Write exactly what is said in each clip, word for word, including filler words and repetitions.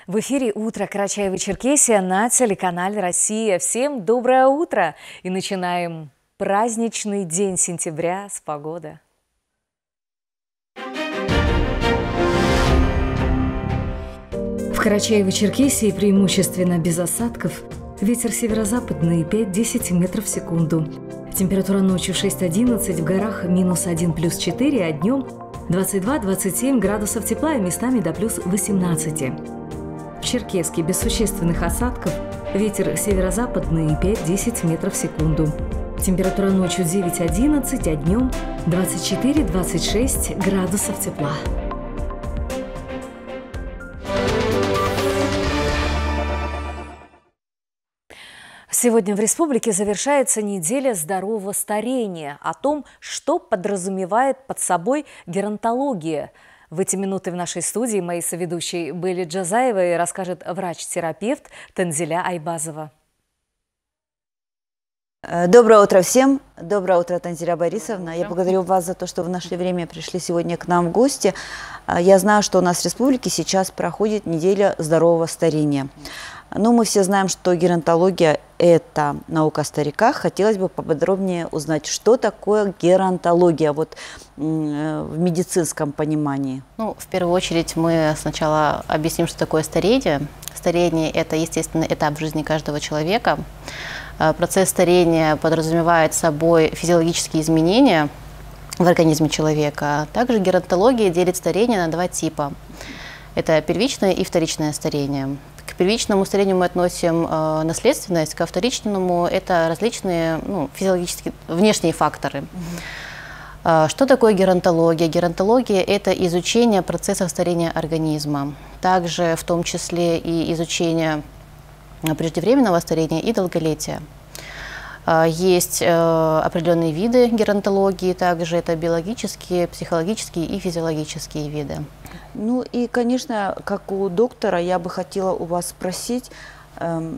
В эфире «Утро Карачаево-Черкесия» на телеканале «Россия». Всем доброе утро! И начинаем праздничный день сентября с погоды. В Карачаево-Черкесии преимущественно без осадков. Ветер северо-западный пять-десять метров в секунду. Температура ночью шесть-одиннадцать, в горах минус один плюс четыре, а днем двадцать два-двадцать семь градусов тепла и местами до плюс восемнадцати. В Черкесске без существенных осадков, ветер северо-западный пять-десять метров в секунду. Температура ночью девять-одиннадцать, а днем двадцать четыре-двадцать шесть градусов тепла. Сегодня в республике завершается неделя здорового старения. О том, что подразумевает под собой геронтология. В эти минуты в нашей студии моей соведущей Белли Джазаевой расскажет врач-терапевт Танзиля Айбазова. Доброе утро всем. Доброе утро, Танзиля Борисовна. Я благодарю вас за то, что в наше время пришли сегодня к нам в гости. Я знаю, что у нас в республике сейчас проходит неделя здорового старения. Но мы все знаем, что геронтология – это наука о стариках. Хотелось бы поподробнее узнать, что такое геронтология вот, в медицинском понимании. Ну, в первую очередь мы сначала объясним, что такое старение. Старение – это естественный этап в жизни каждого человека. Процесс старения подразумевает собой физиологические изменения в организме человека. Также геронтология делит старение на два типа. Это первичное и вторичное старение. К первичному старению мы относим э, наследственность, ко вторичному это различные ну, физиологические, внешние факторы. Mm-hmm. э, что такое геронтология? Геронтология – это изучение процессов старения организма, также в том числе и изучение преждевременного старения и долголетия. Э, есть э, определенные виды геронтологии, также это биологические, психологические и физиологические виды. Ну и, конечно, как у доктора, я бы хотела у вас спросить, э,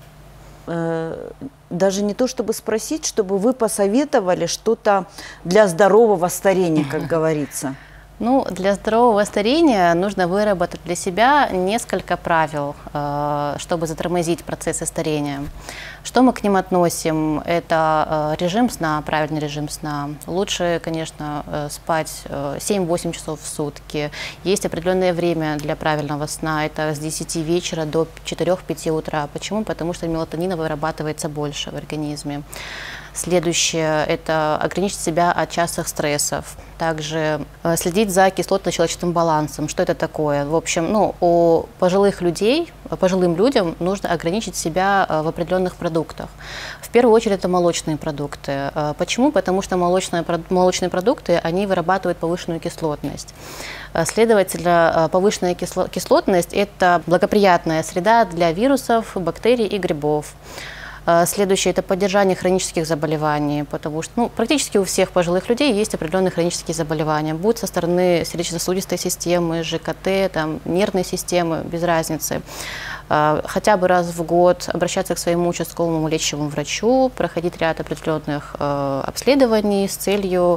э, даже не то чтобы спросить, чтобы вы посоветовали что-то для здорового старения, как говорится. Ну, для здорового старения нужно выработать для себя несколько правил, э, чтобы затормозить процессы старения. Что мы к ним относим? Это э, режим сна, правильный режим сна. Лучше, конечно, э, спать э, семь-восемь часов в сутки. Есть определенное время для правильного сна. Это с десяти вечера до четырёх-пяти утра. Почему? Потому что мелатонина вырабатывается больше в организме. Следующее – это ограничить себя от частых стрессов. Также э, следить за кислотно-щелочным балансом. Что это такое? В общем, ну, у пожилых людей, пожилым людям нужно ограничить себя э, в определенных продуктах. В первую очередь это молочные продукты. Э, почему? Потому что молочные, молочные продукты, они вырабатывают повышенную кислотность. Э, следовательно, э, повышенная кисло, кислотность – это благоприятная среда для вирусов, бактерий и грибов. Следующее – это поддержание хронических заболеваний, потому что ну, практически у всех пожилых людей есть определенные хронические заболевания, будь со стороны сердечно-сосудистой системы, ЖКТ, там, нервной системы, без разницы. Хотя бы раз в год обращаться к своему участковому лечащему врачу, проходить ряд определенных обследований с целью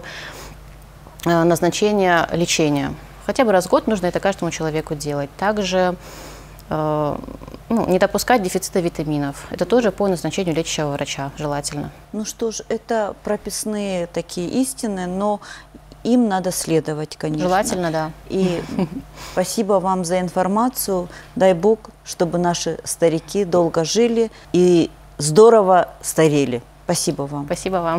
назначения лечения. Хотя бы раз в год нужно это каждому человеку делать. Также ну, не допускать дефицита витаминов. Это тоже по назначению лечащего врача желательно. Ну что ж, это прописные такие истины, но им надо следовать, конечно. Желательно, да. И спасибо вам за информацию. Дай Бог, чтобы наши старики долго жили и здорово старели. Спасибо вам. Спасибо вам.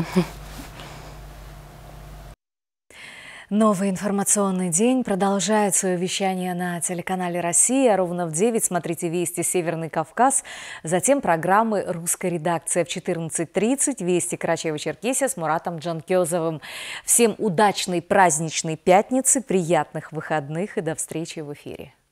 Новый информационный день продолжает свое вещание на телеканале «Россия». Ровно в девять смотрите «Вести Северный Кавказ». Затем программы «Русская редакция» в четырнадцать тридцать. «Вести Карачаево-Черкесия» с Муратом Джанкезовым. Всем удачной праздничной пятницы, приятных выходных и до встречи в эфире.